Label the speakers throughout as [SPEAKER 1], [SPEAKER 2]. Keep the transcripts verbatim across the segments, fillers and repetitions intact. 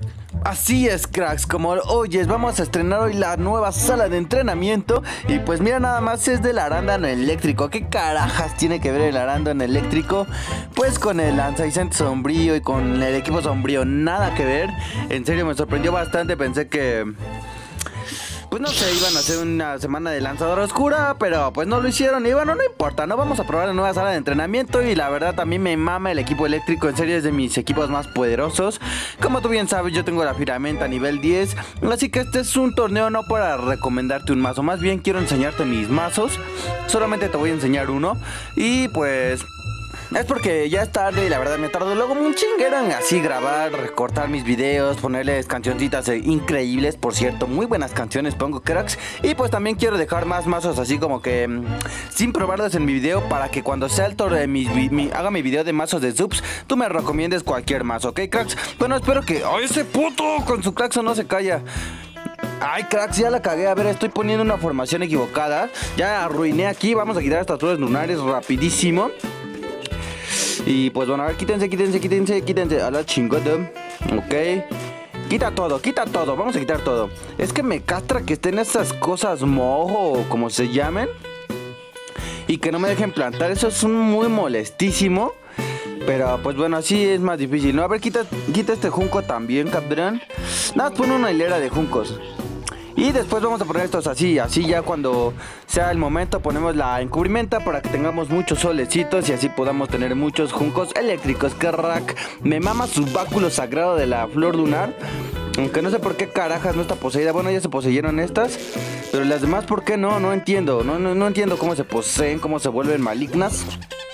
[SPEAKER 1] Así es, cracks, como oyes, vamos a estrenar hoy la nueva sala de entrenamiento. Y pues mira, nada más es del arándano eléctrico. ¿Qué carajas tiene que ver el arándano eléctrico? Pues con el lanzaicente sombrío y con el equipo sombrío, nada que ver. En serio, me sorprendió bastante, pensé que... pues no sé, iban a hacer una semana de lanzadora oscura, pero pues no lo hicieron. Y bueno, no importa, no vamos a probar la nueva sala de entrenamiento. Y la verdad también me mama el equipo eléctrico, en serio es de mis equipos más poderosos. Como tú bien sabes, yo tengo la filamenta nivel diez. Así que este es un torneo no para recomendarte un mazo, más bien quiero enseñarte mis mazos. Solamente te voy a enseñar uno. Y pues... es porque ya es tarde y la verdad me tardo luego un chinguero en así grabar, recortar mis videos, ponerles cancioncitas increíbles, por cierto, muy buenas canciones pongo, cracks. Y pues también quiero dejar más mazos así como que mmm, sin probarlos en mi video, para que cuando sea el torneo de mi, mi, haga mi video de mazos de subs, tú me recomiendes cualquier mazo, ¿ok, cracks? Bueno, espero que... ¡ay, ese puto con su claxon no se calla! Ay, cracks, ya la cagué. A ver, estoy poniendo una formación equivocada. Ya arruiné aquí, vamos a quitar estas flores lunares rapidísimo. Y pues bueno, a ver, quítense, quítense, quítense, quítense. A la chingada. Ok. Quita todo, quita todo. Vamos a quitar todo. Es que me castra que estén esas cosas mojo o como se llamen. Y que no me dejen plantar. Eso es un muy molestísimo. Pero pues bueno, así es más difícil, ¿no? A ver, quita, quita este junco también, cabrón. Nada, pon una hilera de juncos. Y después vamos a poner estos así, así ya cuando sea el momento ponemos la encubrimenta para que tengamos muchos solecitos y así podamos tener muchos juncos eléctricos. Crack, me mama su báculo sagrado de la flor lunar. Aunque no sé por qué carajas no está poseída. Bueno, ya se poseyeron estas, pero las demás ¿por qué no? No entiendo, no, no, no entiendo cómo se poseen, cómo se vuelven malignas.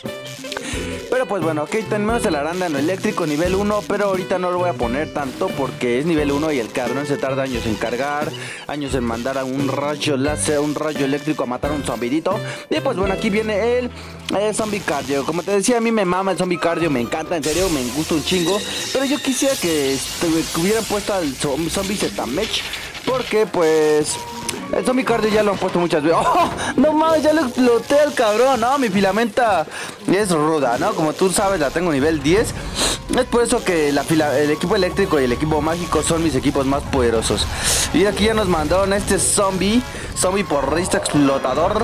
[SPEAKER 1] Pero pues bueno, ok, tenemos el arándano eléctrico nivel uno, pero ahorita no lo voy a poner tanto porque es nivel uno y el cabrón se tarda años en cargar, años en mandar a un rayo láser, un rayo eléctrico a matar a un zombidito. Y pues bueno, aquí viene el, el zombie cardio. Como te decía, a mí me mama el zombie cardio, me encanta, en serio, me gusta un chingo. Pero yo quisiera que, que hubieran puesto al zombie Z-Mech, porque pues... el zombie cardio ya lo han puesto muchas veces. ¡Oh! No mames, ya lo exploté al cabrón. No, mi filamenta es ruda, ¿no? Como tú sabes, la tengo nivel diez. Es por eso que la fila, el equipo eléctrico y el equipo mágico son mis equipos más poderosos. Y aquí ya nos mandaron a este zombie. Zombie porrista explotador.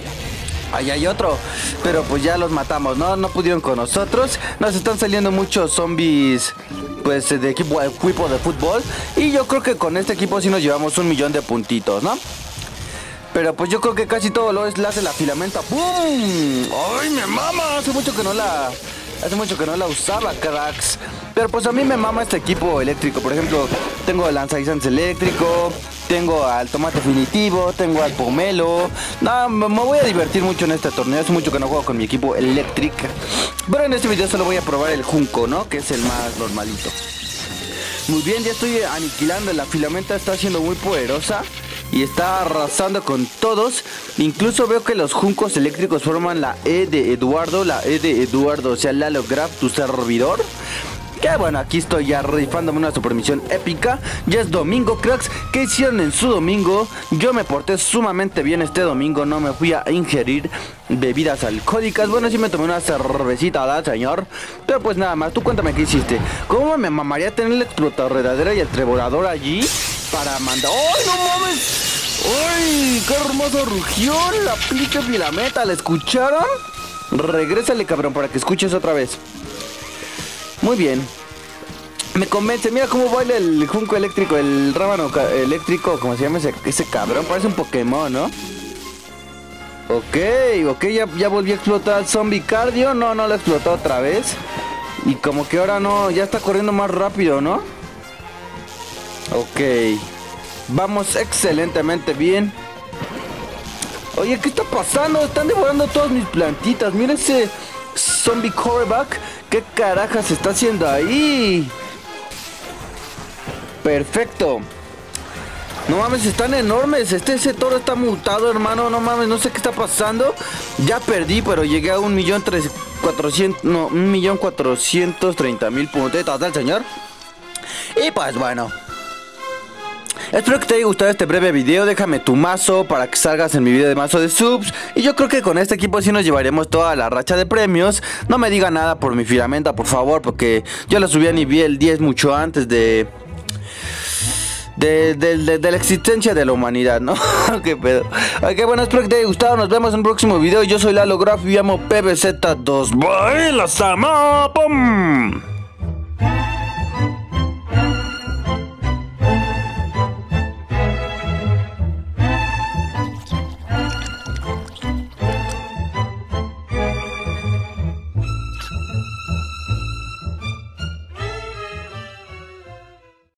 [SPEAKER 1] Ahí hay otro, pero pues ya los matamos, ¿no? No pudieron con nosotros. Nos están saliendo muchos zombies, pues de equipo, equipo de fútbol. Y yo creo que con este equipo sí nos llevamos un millón de puntitos, ¿no? Pero pues yo creo que casi todo lo es la hace la filamenta. ¡Bum! ¡Ay, me mama! Hace mucho que no la... Hace mucho que no la usaba, cracks. Pero pues a mí me mama este equipo eléctrico. Por ejemplo, tengo el lanzaizantes eléctrico, tengo al tomate definitivo, tengo al pomelo. No, me voy a divertir mucho en este torneo. Hace mucho que no juego con mi equipo eléctrico. Pero en este video solo voy a probar el junco, ¿no? Que es el más normalito. Muy bien, ya estoy aniquilando. La filamenta está siendo muy poderosa y está arrasando con todos. Incluso veo que los juncos eléctricos forman la E de Eduardo, la E de Eduardo, o sea, Lalograph, tu servidor. Que bueno, aquí estoy ya rifándome una supermisión épica. Ya es domingo, cracks. ¿Qué hicieron en su domingo? Yo me porté sumamente bien este domingo. No me fui a ingerir bebidas alcohólicas. Bueno, sí me tomé una cervecita, ¿verdad, señor? Pero pues nada más, tú cuéntame qué hiciste. ¿Cómo me mamaría tener el explotadora y el trevorador allí para mandar? ¡Ay, no mames! ¡Ay, qué hermoso rugió la pinche filamenta! ¿La escucharon? Regrésale, cabrón, para que escuches otra vez. Muy bien. Me convence. Mira cómo baila el junco eléctrico, el rábano eléctrico, como se llama ese, ese cabrón. Parece un Pokémon, ¿no? Ok, ok, ya, ya volví a explotar el zombie cardio. No, no lo explotó otra vez. Y como que ahora no, ya está corriendo más rápido, ¿no? Ok. Vamos excelentemente bien. Oye, ¿qué está pasando? Están devorando todas mis plantitas. Mira ese zombie coreback. ¿Qué carajas está haciendo ahí? Perfecto. No mames, están enormes. Este ese toro está mutado, hermano. No mames, no sé qué está pasando. Ya perdí, pero llegué a un millón tres cuatrocientos. No, un millón cuatrocientos treinta mil puntetas del señor. Y pues bueno. Espero que te haya gustado este breve video. Déjame tu mazo para que salgas en mi video de mazo de subs. Y yo creo que con este equipo sí nos llevaremos toda la racha de premios. No me diga nada por mi filamenta, por favor, porque yo la subí a nivel diez mucho antes de... De, de, de, de la existencia de la humanidad, ¿no? Qué pedo. Ok, bueno, espero que te haya gustado. Nos vemos en un próximo video. Yo soy Lalo Graf y llamo P B Z dos. ¡Bye! ¡Los amo! ¡Pum!